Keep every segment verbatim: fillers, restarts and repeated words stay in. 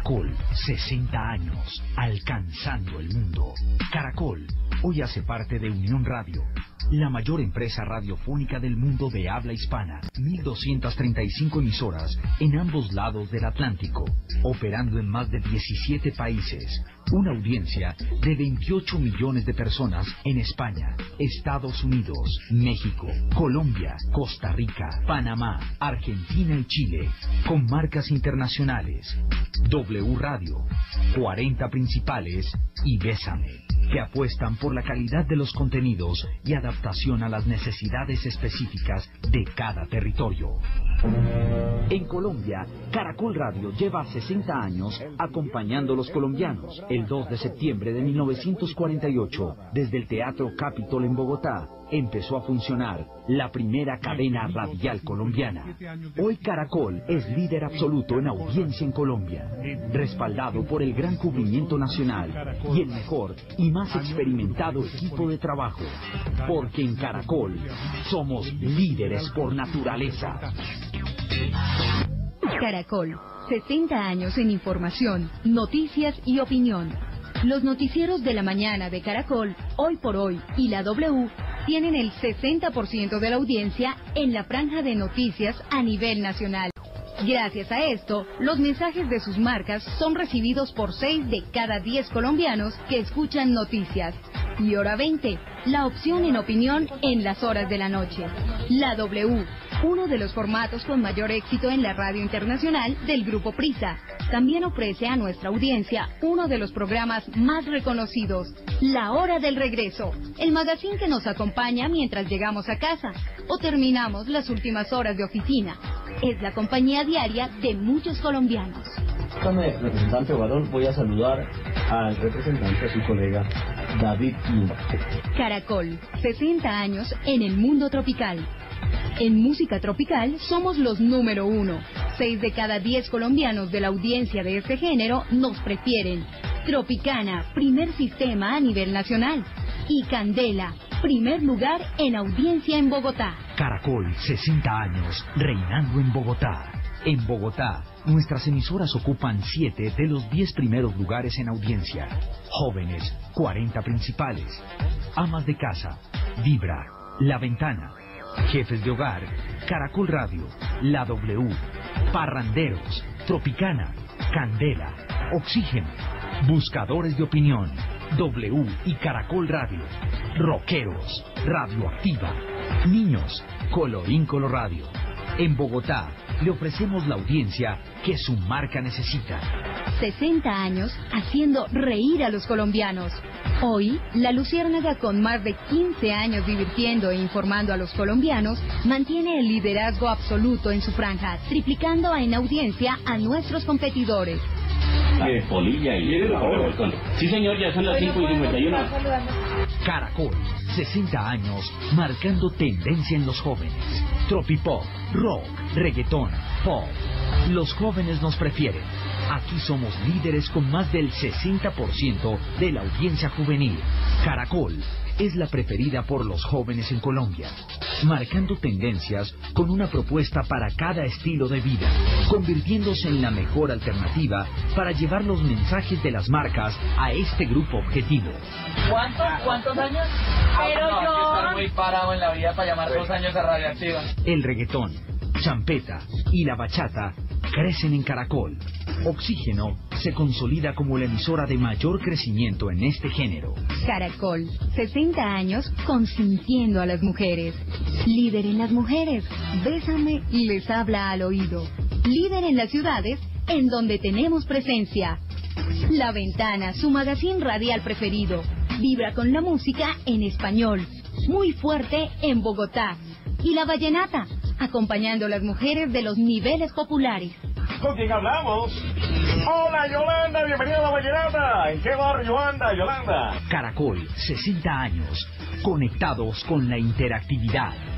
Caracol, sesenta años, alcanzando el mundo. Caracol, hoy hace parte de Unión Radio, la mayor empresa radiofónica del mundo de habla hispana. mil doscientas treinta y cinco emisoras en ambos lados del Atlántico, operando en más de diecisiete países. Una audiencia de veintiocho millones de personas en España, Estados Unidos, México, Colombia, Costa Rica, Panamá, Argentina y Chile, con marcas internacionales. W Radio, cuarenta principales y Bésame, que apuestan por la calidad de los contenidos y adaptación a las necesidades específicas de cada territorio. En Colombia, Caracol Radio lleva sesenta años acompañando a los colombianos. El dos de septiembre de mil novecientos cuarenta y ocho, desde el Teatro Capitol en Bogotá, empezó a funcionar la primera cadena radial colombiana. Hoy Caracol es líder absoluto en audiencia en Colombia, respaldado por el gran cubrimiento nacional y el mejor y más experimentado equipo de trabajo, porque en Caracol somos líderes por naturaleza. Caracol, sesenta años en información, noticias y opinión. Los noticieros de la mañana de Caracol, Hoy por Hoy y la W tienen el sesenta por ciento de la audiencia en la franja de noticias a nivel nacional. Gracias a esto, los mensajes de sus marcas son recibidos por seis de cada diez colombianos que escuchan noticias. Y Hora veinte, la opción en opinión en las horas de la noche. La W, uno de los formatos con mayor éxito en la radio internacional del Grupo Prisa, también ofrece a nuestra audiencia uno de los programas más reconocidos, La Hora del Regreso, el magazine que nos acompaña mientras llegamos a casa o terminamos las últimas horas de oficina. Es la compañía diaria de muchos colombianos. Como representante varón, voy a saludar al representante, a su colega David Quino. Caracol, sesenta años en el mundo tropical. En música tropical somos los número uno. Seis de cada diez colombianos de la audiencia de este género nos prefieren. Tropicana, primer sistema a nivel nacional. Y Candela, primer lugar en audiencia en Bogotá. Caracol, sesenta años, reinando en Bogotá. En Bogotá, nuestras emisoras ocupan siete de los diez primeros lugares en audiencia. Jóvenes, cuarenta principales. Amas de casa, Vibra, La Ventana. Jefes de hogar, Caracol Radio, La W. Parranderos, Tropicana, Candela, Oxígeno. Buscadores de opinión, W y Caracol Radio. Rockeros, Radioactiva. Niños, Colorín Color Radio. En Bogotá, le ofrecemos la audiencia que su marca necesita. sesenta años haciendo reír a los colombianos. Hoy, la Luciérnaga, con más de quince años divirtiendo e informando a los colombianos, mantiene el liderazgo absoluto en su franja, triplicando en audiencia a nuestros competidores. De Polilla y sí, señor, ya son las cinco y cincuenta y uno. Caracol, sesenta años, marcando tendencia en los jóvenes. Tropipop, rock, reggaetón, pop. Los jóvenes nos prefieren. Aquí somos líderes con más del sesenta por ciento de la audiencia juvenil. Caracol es la preferida por los jóvenes en Colombia, marcando tendencias con una propuesta para cada estilo de vida, convirtiéndose en la mejor alternativa para llevar los mensajes de las marcas a este grupo objetivo. ¿Cuántos? ¿Cuántos años? Pero no, yo... que estar muy parado en la vida para llamar dos años a Radioactiva. El reggaetón, champeta y la bachata crecen en Caracol. Oxígeno se consolida como la emisora de mayor crecimiento en este género. Caracol, sesenta años consintiendo a las mujeres. Líder en las mujeres, Bésame y les habla al oído. Líder en las ciudades, en donde tenemos presencia. La Ventana, su magazine radial preferido. Vibra con la música en español. Muy fuerte en Bogotá. Y La Vallenata, acompañando a las mujeres de los niveles populares. ¿Con quién hablamos? Hola, Yolanda, bienvenida a La Vallenata. ¿En qué barrio anda, Yolanda? Caracol, sesenta años, conectados con la interactividad.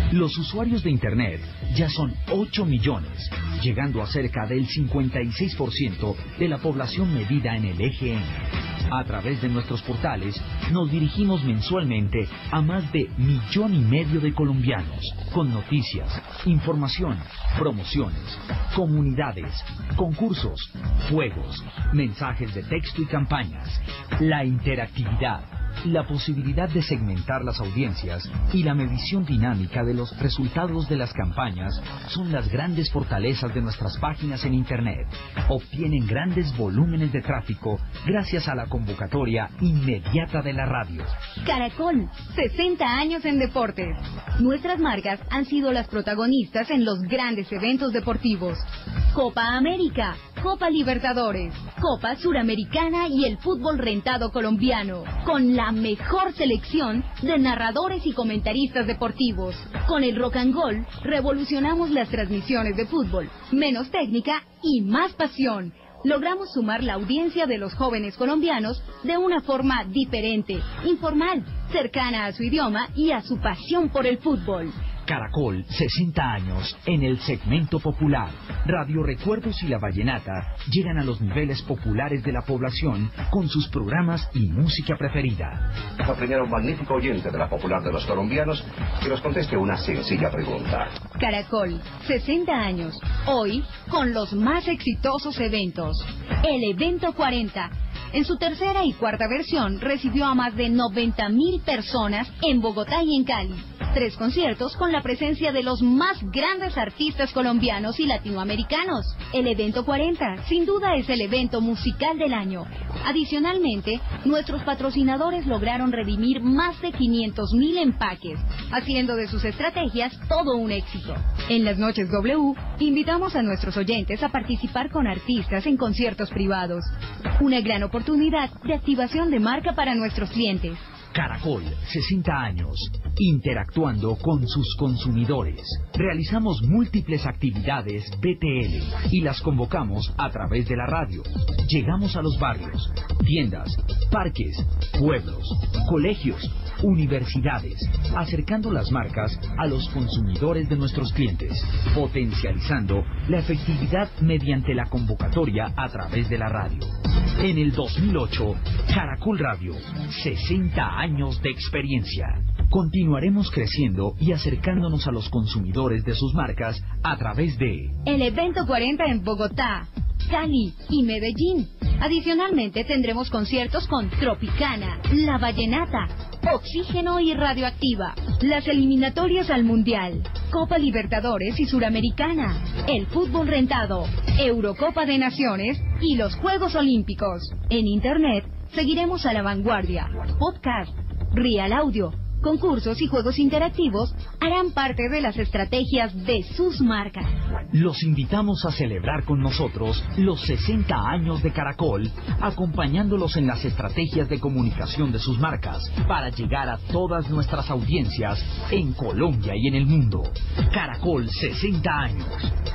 Los usuarios de Internet ya son ocho millones, llegando a cerca del cincuenta y seis por ciento de la población medida en el E G N. A través de nuestros portales nos dirigimos mensualmente a más de millón y medio de colombianos, con noticias, información, promociones, comunidades, concursos, juegos, mensajes de texto y campañas. La interactividad, la posibilidad de segmentar las audiencias y la medición dinámica de los resultados de las campañas son las grandes fortalezas de nuestras páginas en Internet. Obtienen grandes volúmenes de tráfico gracias a la convocatoria inmediata de la radio. Caracol, sesenta años en deportes. Nuestras marcas han sido las protagonistas en los grandes eventos deportivos. Copa América, Copa Libertadores, Copa Suramericana y el fútbol rentado colombiano, con la mejor selección de narradores y comentaristas deportivos. Con el Rock and Roll revolucionamos las transmisiones de fútbol, menos técnica y más pasión. Logramos sumar la audiencia de los jóvenes colombianos de una forma diferente, informal, cercana a su idioma y a su pasión por el fútbol. Caracol, sesenta años en el segmento popular. Radio Recuerdos y La Vallenata llegan a los niveles populares de la población con sus programas y música preferida. Vamos a premiar a un magnífico oyente de la popular de los colombianos que nos conteste una sencilla pregunta. Caracol, sesenta años. Hoy, con los más exitosos eventos. El Evento cuarenta. En su tercera y cuarta versión recibió a más de noventa mil personas en Bogotá y en Cali. Tres conciertos con la presencia de los más grandes artistas colombianos y latinoamericanos. El Evento cuarenta, sin duda, es el evento musical del año. Adicionalmente, nuestros patrocinadores lograron redimir más de quinientos mil empaques, haciendo de sus estrategias todo un éxito. En las noches W, invitamos a nuestros oyentes a participar con artistas en conciertos privados. Una gran oportunidad de activación de marca para nuestros clientes. Caracol, sesenta años, interactuando con sus consumidores. Realizamos múltiples actividades B T L y las convocamos a través de la radio. Llegamos a los barrios, tiendas, parques, pueblos, colegios, universidades, acercando las marcas a los consumidores de nuestros clientes, potencializando la efectividad mediante la convocatoria a través de la radio. En el dos mil ocho, Caracol Radio, sesenta años de experiencia. Continuaremos creciendo y acercándonos a los consumidores de sus marcas a través de el Evento cuarenta en Bogotá, Cali y Medellín. Adicionalmente tendremos conciertos con Tropicana, La Vallenata, Oxígeno y Radioactiva, las eliminatorias al Mundial, Copa Libertadores y Suramericana, el fútbol rentado, Eurocopa de Naciones y los Juegos Olímpicos. En Internet seguiremos a la vanguardia. Podcast, Real Audio, concursos y juegos interactivos harán parte de las estrategias de sus marcas. Los invitamos a celebrar con nosotros los sesenta años de Caracol, acompañándolos en las estrategias de comunicación de sus marcas para llegar a todas nuestras audiencias en Colombia y en el mundo. Caracol, sesenta años.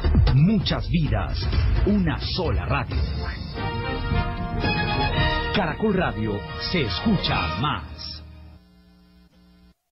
Muchas vidas, una sola radio. Caracol Radio se escucha más.